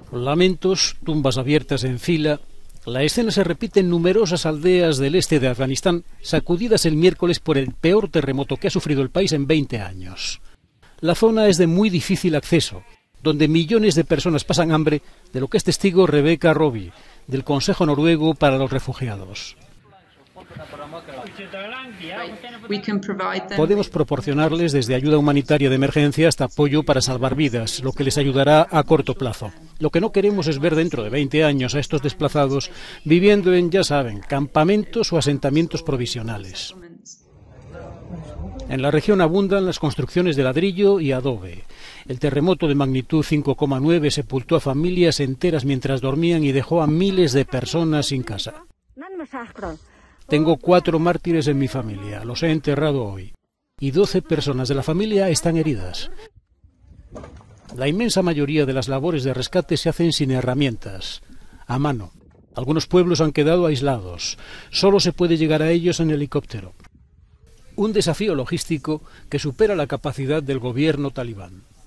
Lamentos, tumbas abiertas en fila. La escena se repite en numerosas aldeas del este de Afganistán, sacudidas el miércoles por el peor terremoto que ha sufrido el país en 20 años. La zona es de muy difícil acceso, donde millones de personas pasan hambre, de lo que es testigo Rebecca Robbie, del Consejo Noruego para los Refugiados. Podemos proporcionarles desde ayuda humanitaria de emergencia hasta apoyo para salvar vidas, lo que les ayudará a corto plazo. Lo que no queremos es ver dentro de 20 años a estos desplazados viviendo en, ya saben, campamentos o asentamientos provisionales. En la región abundan las construcciones de ladrillo y adobe. El terremoto de magnitud 5,9 sepultó a familias enteras mientras dormían y dejó a miles de personas sin casa. Tengo 4 mártires en mi familia, los he enterrado hoy, y 12 personas de la familia están heridas. La inmensa mayoría de las labores de rescate se hacen sin herramientas, a mano. Algunos pueblos han quedado aislados, solo se puede llegar a ellos en helicóptero. Un desafío logístico que supera la capacidad del gobierno talibán.